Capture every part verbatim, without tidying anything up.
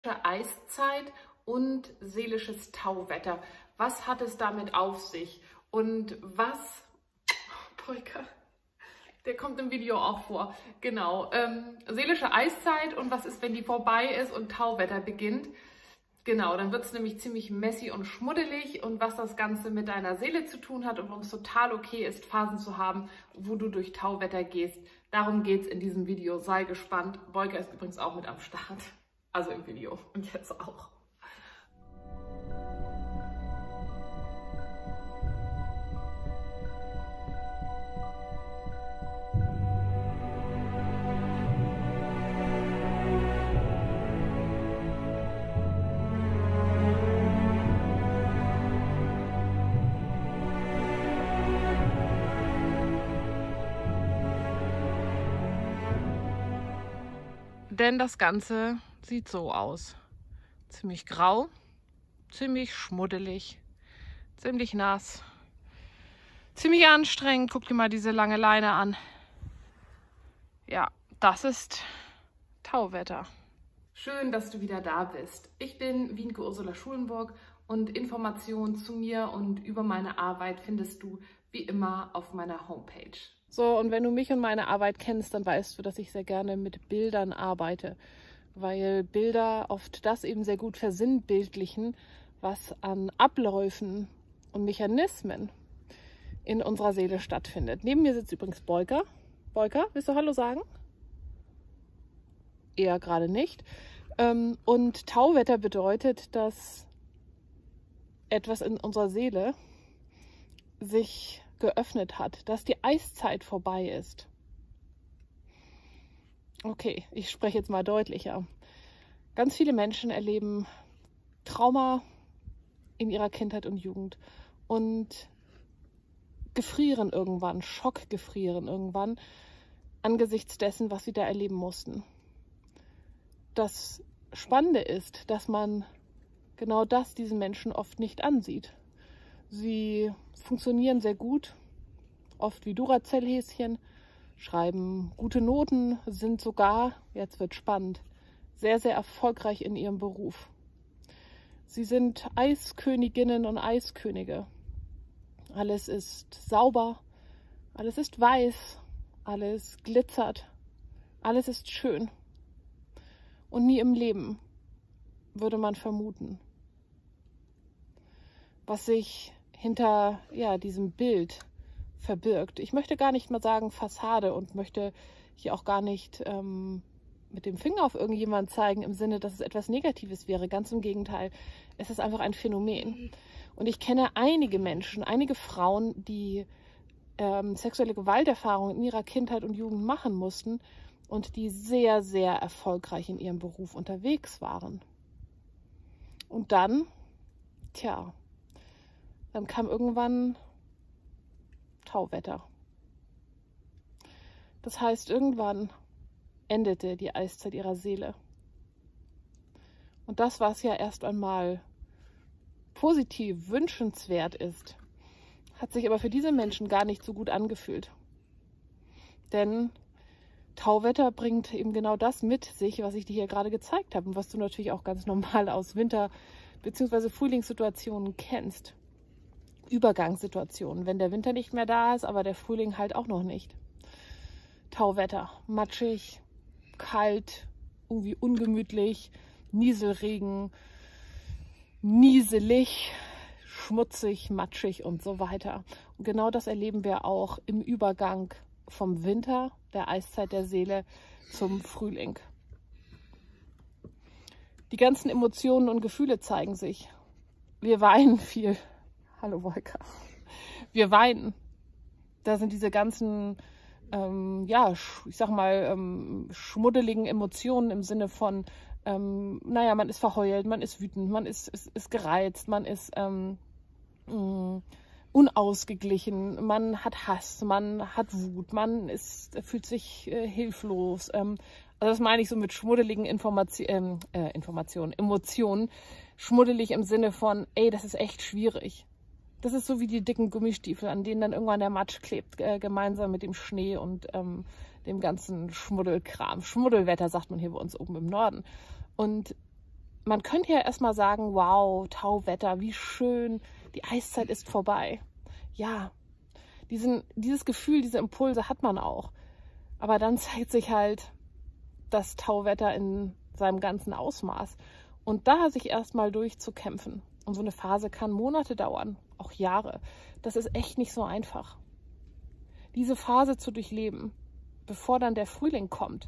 Eiszeit und seelisches Tauwetter. Was hat es damit auf sich? Und was... Polka, der kommt im Video auch vor. Genau. Ähm, seelische Eiszeit und was ist, wenn die vorbei ist und Tauwetter beginnt? Genau, dann wird es nämlich ziemlich messy und schmuddelig und was das Ganze mit deiner Seele zu tun hat und warum es total okay ist, Phasen zu haben, wo du durch Tauwetter gehst. Darum geht es in diesem Video. Sei gespannt. Bolka ist übrigens auch mit am Start. Also im Video und jetzt auch. Denn das Ganze sieht so aus. Ziemlich grau, ziemlich schmuddelig, ziemlich nass, ziemlich anstrengend. Guck dir mal diese lange Leine an. Ja, das ist Tauwetter. Schön, dass du wieder da bist. Ich bin Wienke Ursula Schulenburg und Informationen zu mir und über meine Arbeit findest du wie immer auf meiner Homepage. So, und wenn du mich und meine Arbeit kennst, dann weißt du, dass ich sehr gerne mit Bildern arbeite, weil Bilder oft das eben sehr gut versinnbildlichen, was an Abläufen und Mechanismen in unserer Seele stattfindet. Neben mir sitzt übrigens Bolka. Bolka, willst du Hallo sagen? Eher gerade nicht. Und Tauwetter bedeutet, dass etwas in unserer Seele sich geöffnet hat, dass die Eiszeit vorbei ist. Okay, ich spreche jetzt mal deutlicher. Ganz viele Menschen erleben Trauma in ihrer Kindheit und Jugend und gefrieren irgendwann, Schockgefrieren irgendwann angesichts dessen, was sie da erleben mussten. Das Spannende ist, dass man genau das diesen Menschen oft nicht ansieht. Sie funktionieren sehr gut, oft wie Duracell-Häschen, schreiben gute Noten, sind sogar, jetzt wird spannend, sehr, sehr erfolgreich in ihrem Beruf. Sie sind Eisköniginnen und Eiskönige. Alles ist sauber, alles ist weiß, alles glitzert, alles ist schön. Und nie im Leben würde man vermuten, was sich hinter ja, diesem Bild verbirgt. Ich möchte gar nicht mal sagen Fassade und möchte hier auch gar nicht ähm, mit dem Finger auf irgendjemanden zeigen im Sinne, dass es etwas Negatives wäre. Ganz im Gegenteil. Es ist einfach ein Phänomen. Und ich kenne einige Menschen, einige Frauen, die ähm, sexuelle Gewalterfahrungen in ihrer Kindheit und Jugend machen mussten und die sehr, sehr erfolgreich in ihrem Beruf unterwegs waren. Und dann, tja, dann kam irgendwann Tauwetter. Das heißt, irgendwann endete die Eiszeit ihrer Seele. Und das, was ja erst einmal positiv wünschenswert ist, hat sich aber für diese Menschen gar nicht so gut angefühlt. Denn Tauwetter bringt eben genau das mit sich, was ich dir hier gerade gezeigt habe und was du natürlich auch ganz normal aus Winter- bzw. Frühlingssituationen kennst. Übergangssituationen, wenn der Winter nicht mehr da ist, aber der Frühling halt auch noch nicht. Tauwetter, matschig, kalt, irgendwie ungemütlich, Nieselregen, nieselig, schmutzig, matschig und so weiter. Und genau das erleben wir auch im Übergang vom Winter, der Eiszeit der Seele, zum Frühling. Die ganzen Emotionen und Gefühle zeigen sich. Wir weinen viel. Hallo Volker. Wir weinen. Da sind diese ganzen, ähm, ja, ich sag mal, ähm, schmuddeligen Emotionen im Sinne von, ähm, naja, man ist verheult, man ist wütend, man ist, ist, ist gereizt, man ist ähm, mh, unausgeglichen, man hat Hass, man hat Wut, man ist, fühlt sich äh, hilflos. Ähm, also das meine ich so mit schmuddeligen Information, äh, Informationen, Emotionen. Schmuddelig im Sinne von, ey, das ist echt schwierig. Das ist so wie die dicken Gummistiefel, an denen dann irgendwann der Matsch klebt, äh, gemeinsam mit dem Schnee und ähm, dem ganzen Schmuddelkram. Schmuddelwetter sagt man hier bei uns oben im Norden. Und man könnte ja erstmal sagen, wow, Tauwetter, wie schön, die Eiszeit ist vorbei. Ja, diesen, dieses Gefühl, diese Impulse hat man auch. Aber dann zeigt sich halt das Tauwetter in seinem ganzen Ausmaß. Und da sich erstmal durchzukämpfen. Und so eine Phase kann Monate dauern, auch Jahre. Das ist echt nicht so einfach. Diese Phase zu durchleben, bevor dann der Frühling kommt.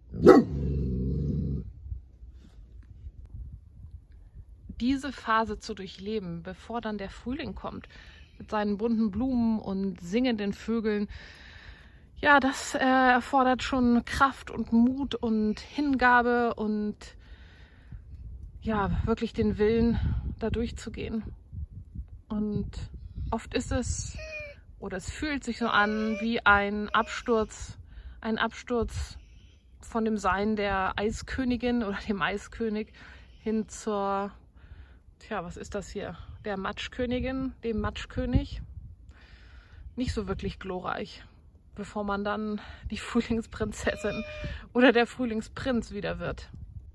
Diese Phase zu durchleben, bevor dann der Frühling kommt, mit seinen bunten Blumen und singenden Vögeln, ja, das äh, erfordert schon Kraft und Mut und Hingabe und ja, wirklich den Willen, da durchzugehen. Und oft ist es, oder es fühlt sich so an, wie ein Absturz, ein Absturz von dem Sein der Eiskönigin oder dem Eiskönig hin zur, tja, was ist das hier? Der Matschkönigin, dem Matschkönig. Nicht so wirklich glorreich, bevor man dann die Frühlingsprinzessin oder der Frühlingsprinz wieder wird.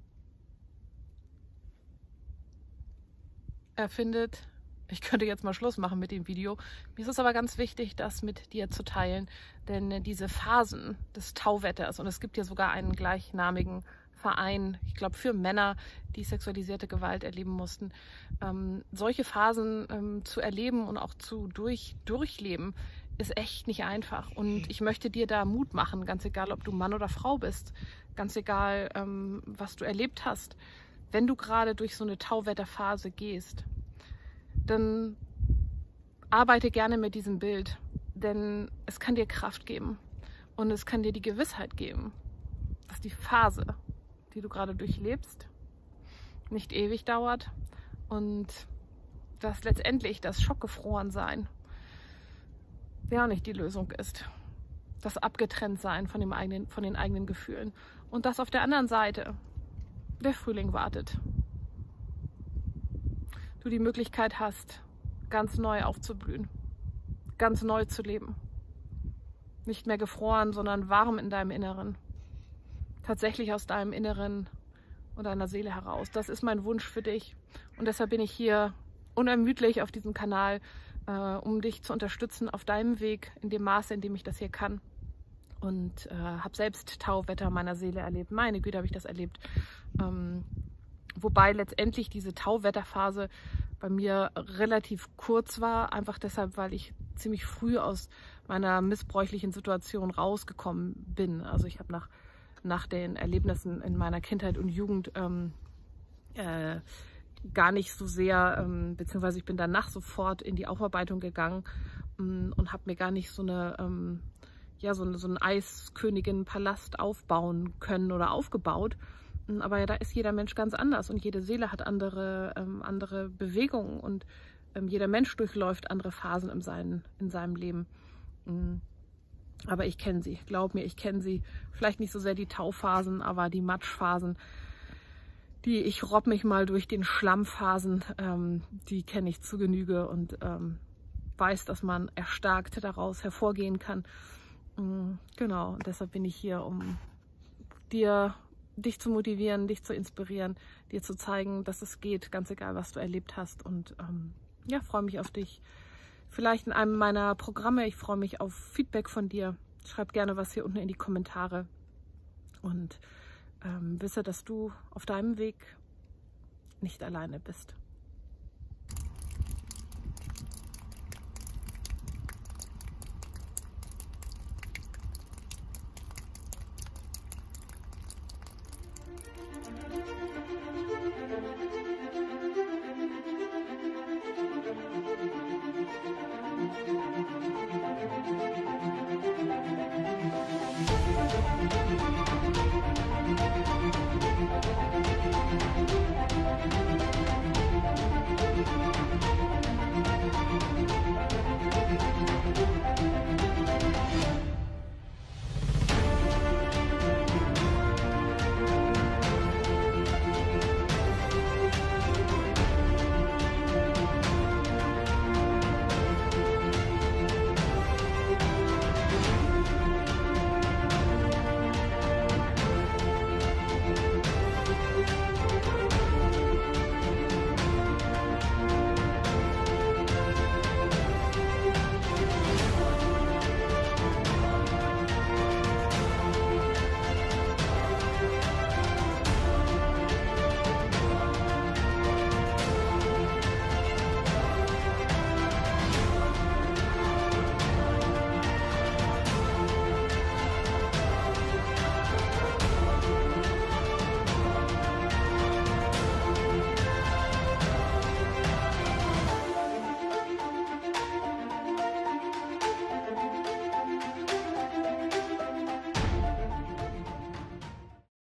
Er findet, ich könnte jetzt mal Schluss machen mit dem Video. Mir ist es aber ganz wichtig, das mit dir zu teilen, denn diese Phasen des Tauwetters, und es gibt ja sogar einen gleichnamigen Verein, ich glaube für Männer, die sexualisierte Gewalt erleben mussten, ähm, solche Phasen ähm, zu erleben und auch zu durch, durchleben, ist echt nicht einfach. Und ich möchte dir da Mut machen, ganz egal, ob du Mann oder Frau bist, ganz egal, ähm, was du erlebt hast. Wenn du gerade durch so eine Tauwetterphase gehst, dann arbeite gerne mit diesem Bild, denn es kann dir Kraft geben und es kann dir die Gewissheit geben, dass die Phase, die du gerade durchlebst, nicht ewig dauert und dass letztendlich das Schockgefrorensein ja nicht die Lösung ist. Das Abgetrenntsein von dem eigenen, von den eigenen Gefühlen und dass auf der anderen Seite der Frühling wartet. Du die Möglichkeit hast, ganz neu aufzublühen, ganz neu zu leben. Nicht mehr gefroren, sondern warm in deinem Inneren. Tatsächlich aus deinem Inneren und deiner Seele heraus. Das ist mein Wunsch für dich. Und deshalb bin ich hier unermüdlich auf diesem Kanal, äh, um dich zu unterstützen auf deinem Weg, in dem Maße, in dem ich das hier kann. Und äh, habe selbst Tauwetter meiner Seele erlebt. Meine Güte, habe ich das erlebt. Ähm, wobei letztendlich diese Tauwetterphase bei mir relativ kurz war. Einfach deshalb, weil ich ziemlich früh aus meiner missbräuchlichen Situation rausgekommen bin. Also ich habe nach, nach den Erlebnissen in meiner Kindheit und Jugend ähm, äh, gar nicht so sehr, ähm, beziehungsweise ich bin danach sofort in die Aufarbeitung gegangen ähm, und habe mir gar nicht so eine... Ähm, ja, so, so einen Eiskönigin-Palast aufbauen können oder aufgebaut. Aber ja, da ist jeder Mensch ganz anders und jede Seele hat andere, ähm, andere Bewegungen und ähm, jeder Mensch durchläuft andere Phasen in, seinen, in seinem Leben. Mhm. Aber ich kenne sie, glaub mir, ich kenne sie. Vielleicht nicht so sehr die Tauphasen, aber die Matschphasen, die ich robb mich mal durch den Schlammphasen, ähm, die kenne ich zu Genüge und ähm, weiß, dass man erstarkt daraus hervorgehen kann. Genau, und deshalb bin ich hier, um dir, dich zu motivieren, dich zu inspirieren, dir zu zeigen, dass es geht, ganz egal, was du erlebt hast. Und ähm, ja, freue mich auf dich. Vielleicht in einem meiner Programme. Ich freue mich auf Feedback von dir. Schreib gerne was hier unten in die Kommentare. Und ähm, wisse, dass du auf deinem Weg nicht alleine bist.